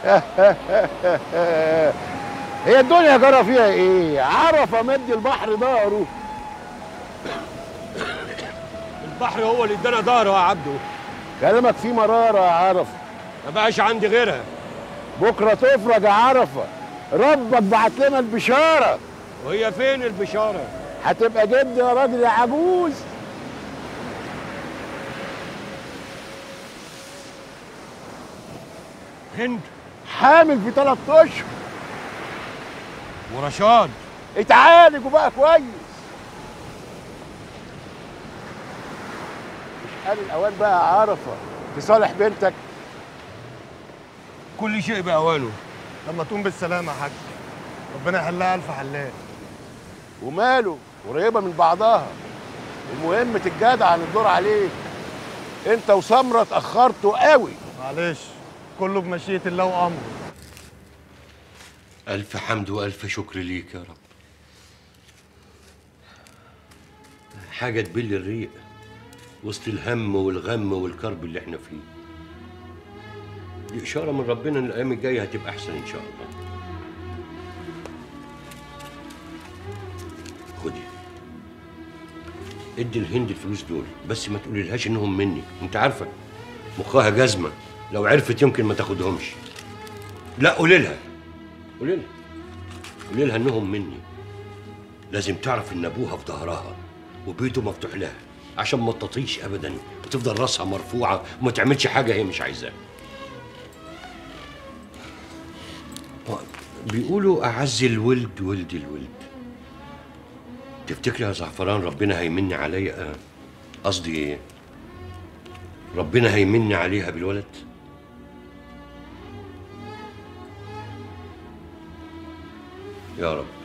هي الدنيا جرى فيها ايه؟ عرفه مدي البحر ظهره. البحر هو اللي ادانا ظهره يا عبده. كلامك فيه مراره يا عرفه. ما بقاش عندي غيرها. بكره تفرج يا عرفه، ربك بعت لنا البشاره. وهي فين البشاره؟ هتبقى جد يا راجل يا عجوز. هند حامل في 3 اشهر. ورشاد اتعالج وبقى كويس. مش قال الاوان بقى يا عرفه تصالح بنتك؟ كل شيء بأوانه. لما تقوم بالسلامة يا حاج، ربنا يحلها ألف حلال. وماله، قريبه من بعضها. المهم تتجدع الدور عليك. انت وسمره اتاخرتوا قوي. معلش، كله بمشيئة الله وأمره. ألف حمد وألف شكر ليك يا رب. حاجة تبل الريق وسط الهم والغم والكرب اللي احنا فيه. دي إشارة من ربنا إن الأيام الجاية هتبقى أحسن إن شاء الله. خدي، ادي الهند الفلوس دول، بس ما تقوليلهاش إنهم مني، أنت عارفة مخها جزمة، لو عرفت يمكن ما تاخدهمش. لا قولي لها، قولي لها، قولي لها إنهم مني. لازم تعرف إن أبوها في ظهرها وبيته مفتوح لها، عشان ما تطيش أبدا وتفضل راسها مرفوعة وما تعملش حاجة هي مش عايزاها. بيقولوا أعز الولد ولد الولد. تفتكري يا زعفران ربنا هيمن عليا، قصدي إيه؟ ربنا هيمن عليها بالولد؟ يا رب.